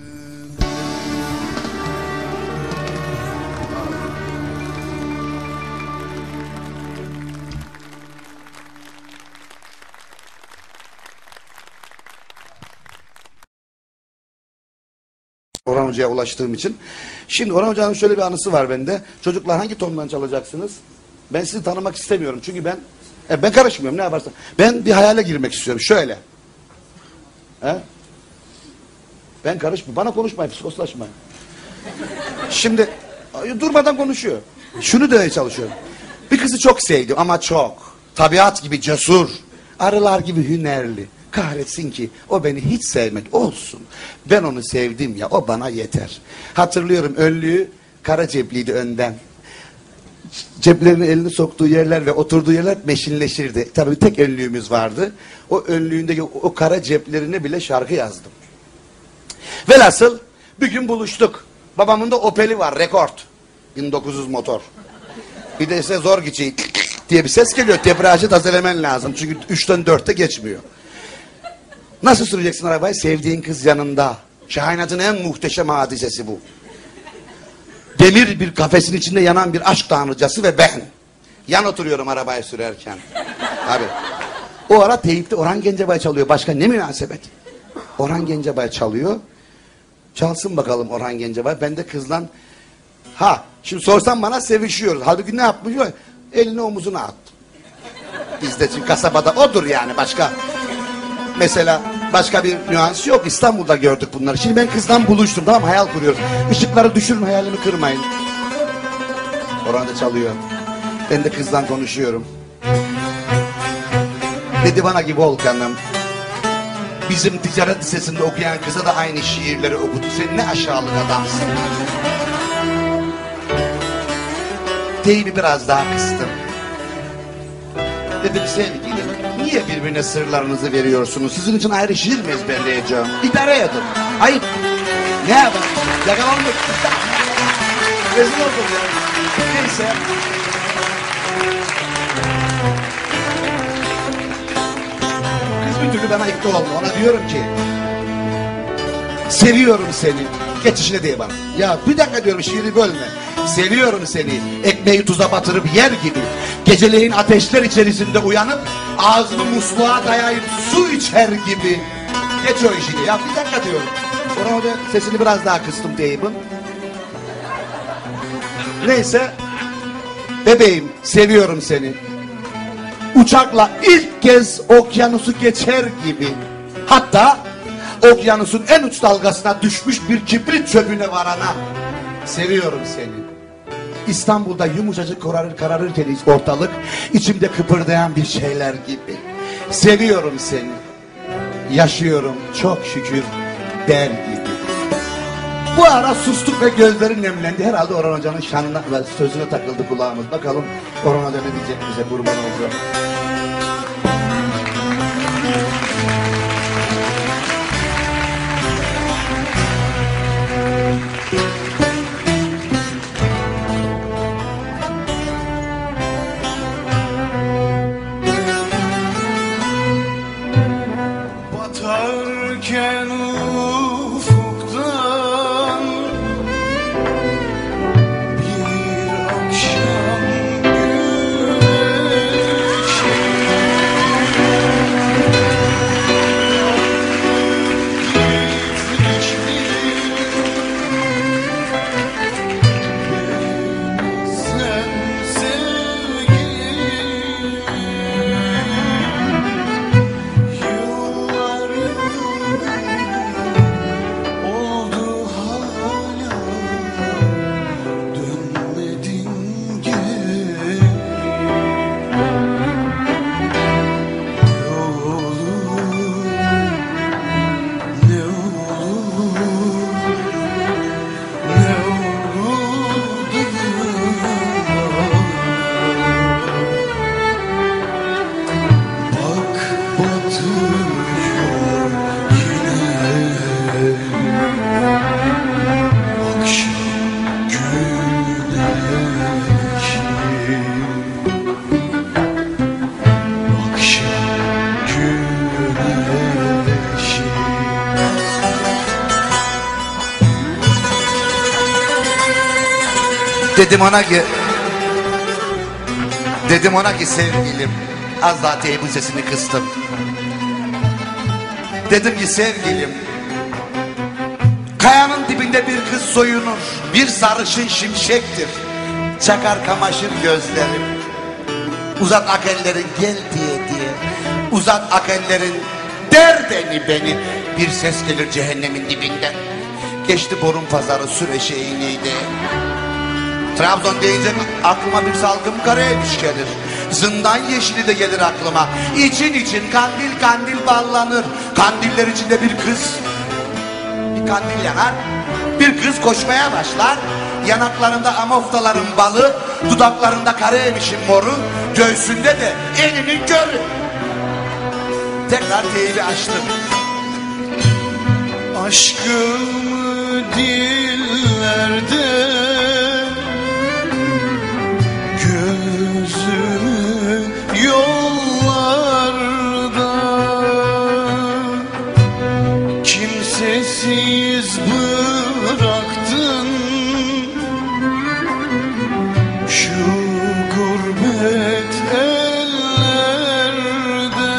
Orhan Hoca'ya ulaştığım için. Şimdi Orhan Hoca'nın şöyle bir anısı var bende. Çocuklar hangi tondan çalacaksınız? Ben sizi tanımak istemiyorum. Çünkü ben e, ben karışmıyorum ne yaparsan. Ben bir hayale girmek istiyorum. Şöyle. He? Ben karışmıyorum. Bana konuşmayın. Psikoslaşmayın. Şimdi durmadan konuşuyor. Şunu demeye çalışıyorum. Bir kızı çok sevdim ama çok. Tabiat gibi cesur. Arılar gibi hünerli. Kahretsin ki o beni hiç sevmedi. Olsun. Ben onu sevdim ya. O bana yeter. Hatırlıyorum önlüğü kara cepliydi önden. Ceplerini elini soktuğu yerler ve oturduğu yerler meşinleşirdi. Tabii tek önlüğümüz vardı. O önlüğündeki o, o kara ceplerine bile şarkı yazdım. Velhasıl bir gün buluştuk. Babamın da Opel'i var, rekord. bin dokuz yüz motor. Bir de ise zor geçiyor diye bir ses geliyor. Debriyajı tazelemen lazım. Çünkü üçten dörtte geçmiyor. Nasıl süreceksin arabayı? Sevdiğin kız yanında. Kainatın en muhteşem hadisesi bu. Demir bir kafesin içinde yanan bir aşk tanrıcası ve ben. Yan oturuyorum arabayı sürerken. Abi. O ara teyipte Orhan Gencebay çalıyor. Başka ne münasebet? Orhan Gencebay çalıyor. Çalsın bakalım Orhan Gencebay. Ben de kızla... Ha, şimdi sorsan bana sevişiyoruz. Halbuki ne yapmış? Elini omuzuna attı. Bizde çünkü kasabada odur yani, başka. Mesela başka bir nüans yok. İstanbul'da gördük bunları. Şimdi ben kızdan buluştum, tamam, hayal kuruyoruz. Işıkları düşürün, hayalimi kırmayın. Orhan da çalıyor. Ben de kızdan konuşuyorum. Dedi bana ki Volkan'ım, bizim ticaret lisesinde okuyan kıza da aynı şiirleri okudu. Sen ne aşağılık adamsın. Teybi biraz daha kıstım. Dedim sevgilim, niye birbirine sırlarınızı veriyorsunuz? Sizin için ayrı şiir mi ezberleyeceğim? İdare edin. Ayıp. Ne yapalım? Yakalandık. Rezil oldum ya. Neyse. Kız bir türlü bana ikna oldu. Ona diyorum ki, seviyorum seni. Geç işine diye bana. Ya bir dakika diyorum, şiiri bölme. Seviyorum seni. Ekmeği tuza batırıp yer gibi. Geceleyin ateşler içerisinde uyanıp ağzını musluğa dayayıp su içer gibi. Geç o işini ya, bir dakika diyorum. Sonra orada sesini biraz daha kıstım Teyb'in. Neyse. Bebeğim, seviyorum seni. Uçakla ilk kez okyanusu geçer gibi. Hatta okyanusun en uç dalgasına düşmüş bir kibrit çöpüne varana. Seviyorum seni. İstanbul'da yumuşacık kararır kararırken ortalık, içimde kıpırdayan bir şeyler gibi. Seviyorum seni. Yaşıyorum çok şükür der gibi. Bu ara sustuk ve gözlerin nemlendi. Herhalde Orhan Hoca'nın şanına ve sözüne takıldı kulağımız. Bakalım Orhan Hoca ne diyecek bize, kurban olacak. Batarken ufuktan bir akşam güneşi gizleşti sen sevgilim. Yıllar oldu hala dönmedin geri. Ne olur, ne olur, ne olur bak batıyor yine akşam güneşi. Akşam güneşi. Dedim ona ki, dedim ona ki sevgilim, az daha Teyb'in sesini kıstım. Dedim ki sevgilim, kayanın dibinde bir kız soyunur, bir sarışın şimşektir. Çakar kamaşır gözlerim. Uzat ak ellerin gel diye diye. Uzat ak ellerin der beni beni. Bir ses gelir cehennemin dibinden. Geçti borun pazarı sür eşeğiniydi. Trabzon deyince aklıma bir salkım Karayemiş gelir. Zindan yeşili de gelir aklıma. İçin için kandil kandil ballanır. Kandiller içinde bir kız. Bir kandil yanar. Bir kız koşmaya başlar. Yanaklarında amoftaların balı, dudaklarında Karayemiş'in moru, göğsünde de elinin körü. Tekrar teybi açtım. Aşkımı dillerde, gözümü yollarda iz bıraktın şu gurbet ellerde,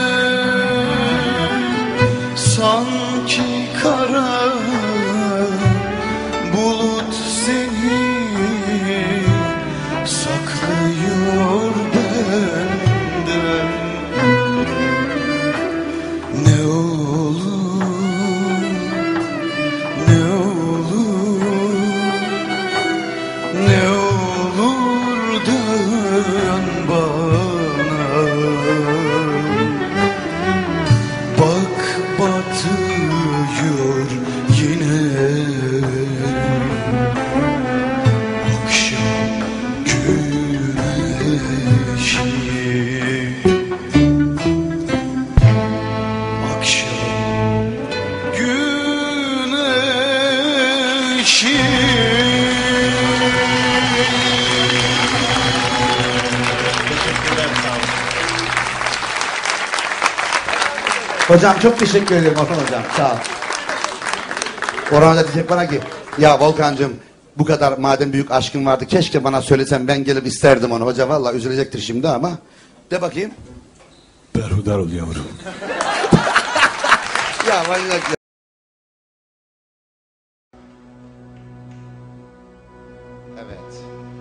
sanki kara bulut seni saklıyor benden. Ne olur, ne olur, ne olur dön bana. Bak batıyor yine akşam güneşi. Akşam güneşi. Hocam çok teşekkür ederim Orhan hocam. Sağ ol. Orhan hoca diyecek bana ki ya Volkan'cığım bu kadar madem büyük aşkın vardı keşke bana söylesen ben gelip isterdim onu. Hoca vallahi üzülecektir şimdi ama de bakayım. Berhudar ol yavrum. Ya manyak ya. Evet.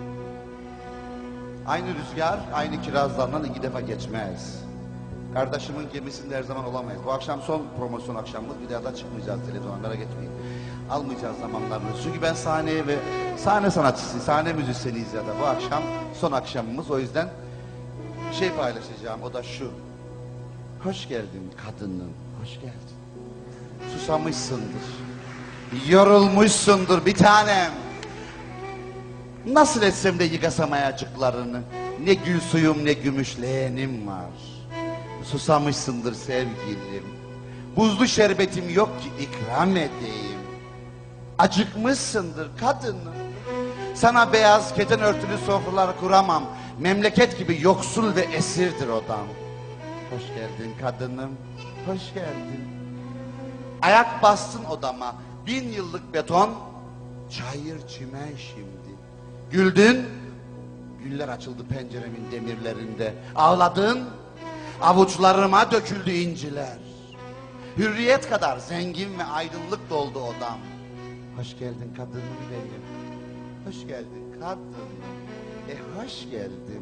Aynı rüzgar aynı kirazlardan iki defa geçmez. Kardeşimin gemisinde her zaman olamayız. Bu akşam son promosyon akşamımız. Bir daha da çıkmayacağız televizyona, merak etmeyin. Almayacağız zamanlarını. Çünkü ben sahneye ve sahne sanatçısı, sahne müzisyeniyiz ya da bu akşam son akşamımız. O yüzden bir şey paylaşacağım. O da şu. Hoş geldin kadınım. Hoş geldin. Susamışsındır. Yorulmuşsundur bir tanem. Nasıl etsem de yıkasam ayacıklarını. Ne gül suyum ne gümüş leğenim var. Susamışsındır sevgilim. Buzlu şerbetim yok ki ikram edeyim. Acıkmışsındır kadınım. Sana beyaz keten örtülü sofralar kuramam. Memleket gibi yoksul ve esirdir odam. Hoş geldin kadınım. Hoş geldin. Ayak bastın odama. Bin yıllık beton. Çayır çimen şimdi. Güldün. Güller açıldı penceremin demirlerinde. Ağladın. Avuçlarıma döküldü inciler. Hürriyet kadar zengin ve aydınlık doldu odam. Hoş geldin kadınım benim. Hoş geldin kadınım. E hoş geldin.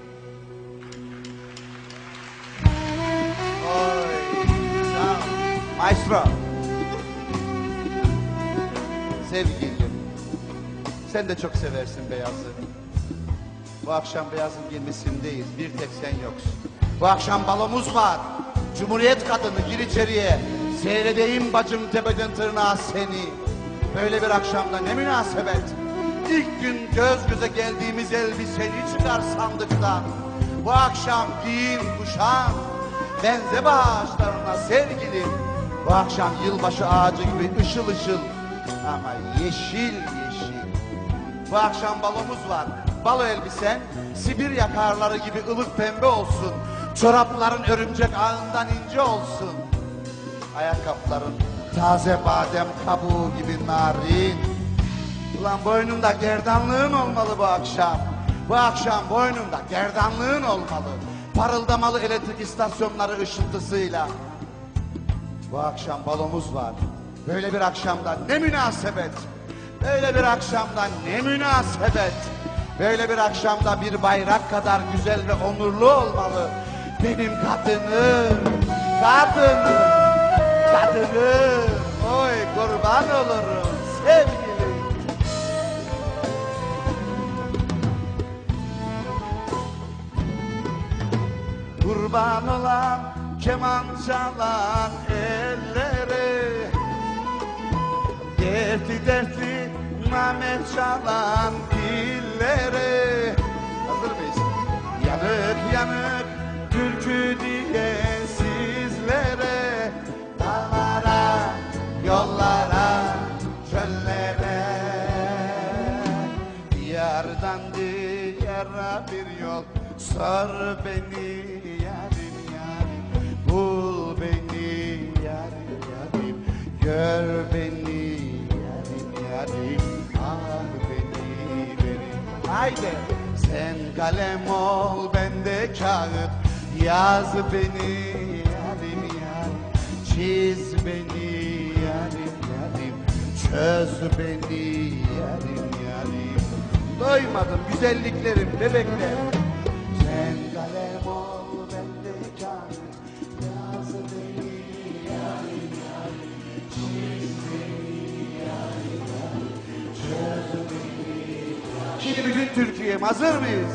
Oy, sağ ol. Maestro. Sevgilim. Sen de çok seversin beyazı. Bu akşam beyazın gemisindeyiz. Bir tek sen yoksun. Bu akşam balomuz var. Cumhuriyet kadını gir içeriye. Seyredeyim bacım tepeden tırnağa seni. Böyle bir akşamda ne münasebet. İlk gün göz göze geldiğimiz elbiseni çıkar sandıktan. Bu akşam giyin kuşan. Benze ağaçlarına sevgilim. Bu akşam yılbaşı ağacı gibi ışıl ışıl. Ama yeşil yeşil. Bu akşam balomuz var. Balo elbisen Sibirya karları gibi ılık pembe olsun. Çorapların örümcek ağından ince olsun. Ayakkabıların taze badem kabuğu gibi narin. Ulan boynunda gerdanlığın olmalı bu akşam. Bu akşam boynunda gerdanlığın olmalı. Parıldamalı elektrik istasyonları ışıltısıyla. Bu akşam balomuz var. Böyle bir akşamda ne münasebet. Böyle bir akşamda ne münasebet. Böyle bir akşamda bir bayrak kadar güzel ve onurlu olmalı. Benim kadınım, kadınım, kadınım. Oy kurban olurum sevgilim. Kurban olan keman çalan ellere, dertli dertli name çalan dillere. Hazır mıyız? Yanık yanık türkü diye sizlere, dağlara, yollara, çöllere. Yardan diyara bir yol sor beni yarim yarim. Bul beni yarim yarim, gör beni haydi. Sen kalem ol ben de kağıt, yaz beni yarim yarim, çiz beni yarim yarim, çöz beni yarim yarim. Doymadım güzelliklerim bebeklerim. Sen kalem ol ben de kağıt, yaz beni yarim yarim, çiz beni yarim yarim, çöz beni yarim. Şimdi bütün Türkiye'm hazır mıyız?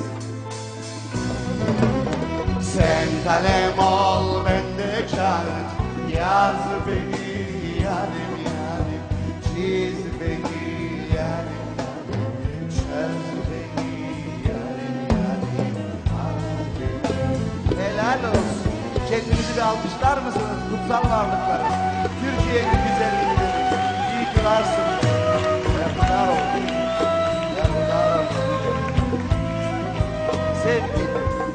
Sen kalem ol ben de kağıt, yaz beni yarim yarim, çiz beni yarim yarim, çöz beni yarim yarim, al beni. Helal olsun. Kendinizi bir alkışlar mısınız kutsal varlıklarım? Türkiye'nin güzelliğidir. İyi ki varsınız. Yazıklar olsun. Yazıklar olsun. Sevgili,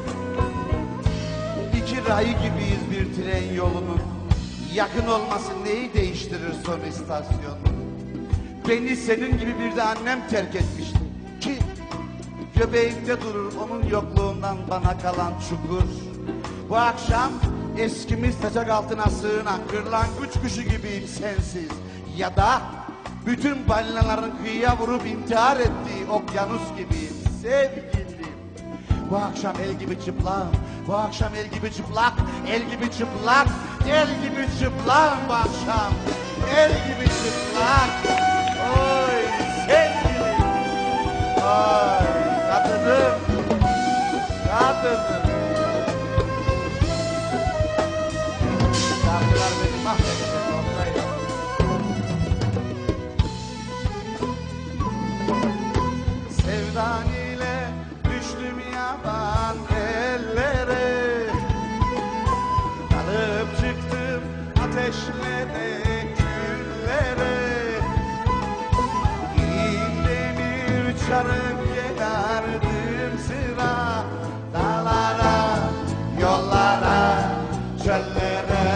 İki rayı gibiyiz bir tren yolunun. Yakın olması neyi değiştirir son istasyonun? Beni senin gibi bir de annem terk etmişti ki göbeğimde durur onun yokluğundan bana kalan çukur. Bu akşam eskimiz taçak altına sığınan kırlangıç kuşu gibiyim sensiz. Ya da bütün balinaların kıyıya vurup intihar ettiği okyanus gibiyim sevgilim. Bu akşam el gibi çıplak, bu akşam el gibi çıplak, el gibi çıplak, el gibi çıplak bu akşam, el gibi çıplak. Oy sevgilim, oy kadınım, kadınım. Şarkılar beni mahvedecek ortaya. Sevdan ile düştüm yaban ellere, dalıp çıktım ateşlere, küllere. İğnemir çarıp gelerdim sıra dağlara, yollara, çöllere.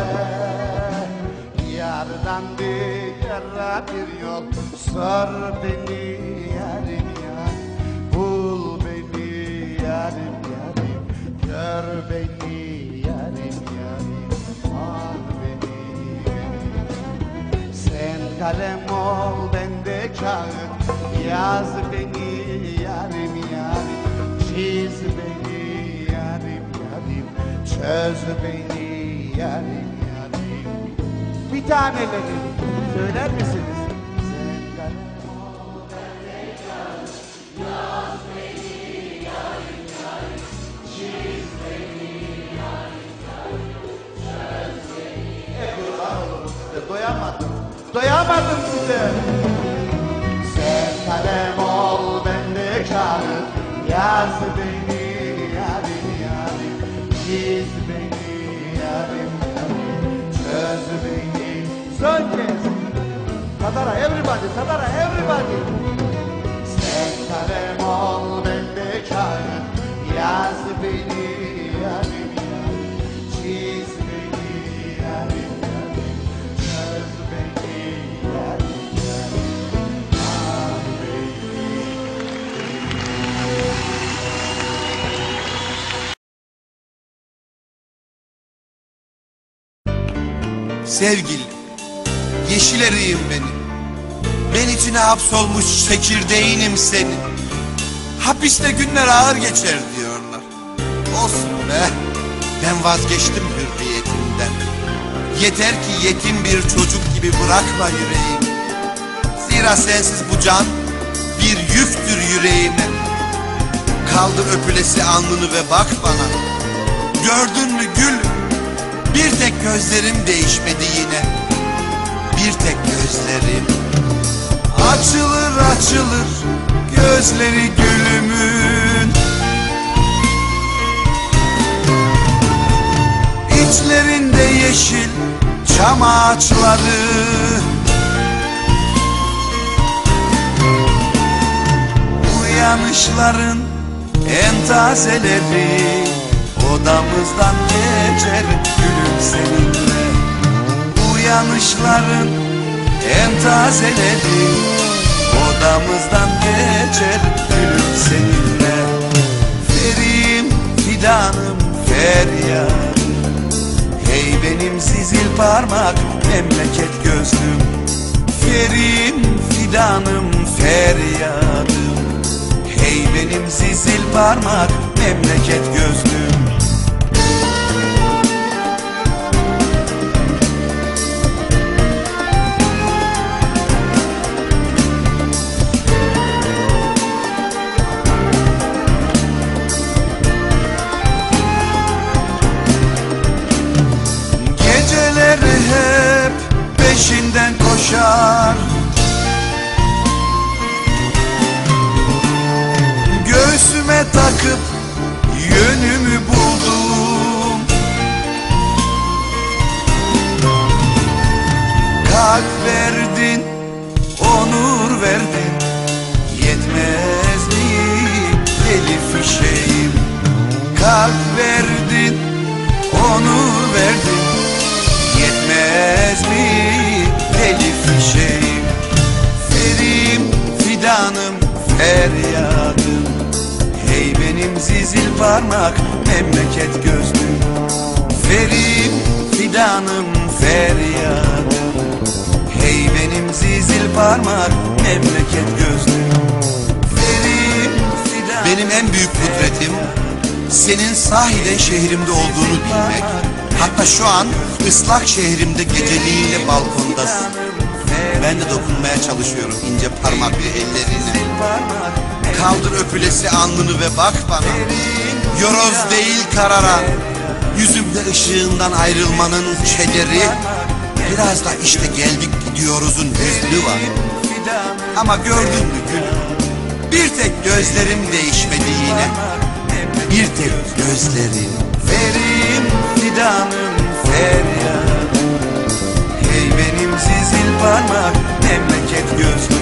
Yardan bir yara bir yol sor beni yarim yarim, bul beni yarim yarim, gör beni yarim yarim, al beni. Sen kalem ol ben de kağıt, yaz beni yarim yarim, çiz beni yarim yarim, çöz beni yarim yarim. Bir taneleri söyler misiniz? Sen kalem ol ben de kağıt, yaz beni yarim yarim, çiz beni yarim yarim, çöz beni. E kurban olurum size, doyamadım, doyamadım size. Sen kalem ol ben de kağıt, yaz beni yarim yarim, çiz beni yarim yarim, çöz beni. Son kez. Sadara everybody, Sadara everybody. Sen kalem ol ben de kağıt, yaz beni yarim yarim, çiz beni yarim yarim, çöz beni yarim yarim, al beni. Sevgili, yeşil eriğim benim, ben içine hapsolmuş çekirdeğinim senin. Hapiste günler ağır geçer diyorlar. Olsun be, ben vazgeçtim hürriyetimden. Yeter ki yetim bir çocuk gibi bırakma yüreğimi. Zira sensiz bu can bir yüktür yüreğime. Kaldır öpülesi alnını ve bak bana. Gördün mü gül, bir tek gözlerim değişmedi yine. Bir tek gözlerim açılır açılır gözleri gülümün. İçlerinde yeşil çam ağaçları, uyanışların en tazeleri. Odamızdan geçer gülüm seninle, uyanışların en tazeleri. Odamızdan odamızdan geçer gülüm seninle. Ferim fidanım feryat, hey benim zizil parmak memleket gözlüm. Ferim fidanım feryadım, hey benim zizil parmak memleket gözlüm. Geceleri hep peşinden koşar, göğsüme takıp yönümü buldum. Kalp verdin, onur verdin, yetmez mi deli fişeğim? Kalp verdin, onur verdin, yetmez mi deli fişeğim? Ferim fidanım feryadım, hey benim zizil parmak memleket gözlüm. Ferim fidanım feryadım, hey benim zizil parmak memleket gözlüm. Ferim fidanım. Benim en büyük kudretim senin sahiden şehrimde olduğunu bilmek. Hatta şu an ıslak şehrimde geceliğinle balkondasın. Ben de dokunmaya çalışıyorum ince parmaklı ellerine. Kaldır öpülesi alnını ve bak bana. Yoroz değil kararan, yüzümde ışığından ayrılmanın kederi. Biraz da işte geldik gidiyoruzun hüznü var. Ama gördün mü gülüm, bir tek gözlerim değişmedi yine. Bir tek gözlerim. Ferim fidanım feryadım, hey benim zizil parmak memleket gözlüm.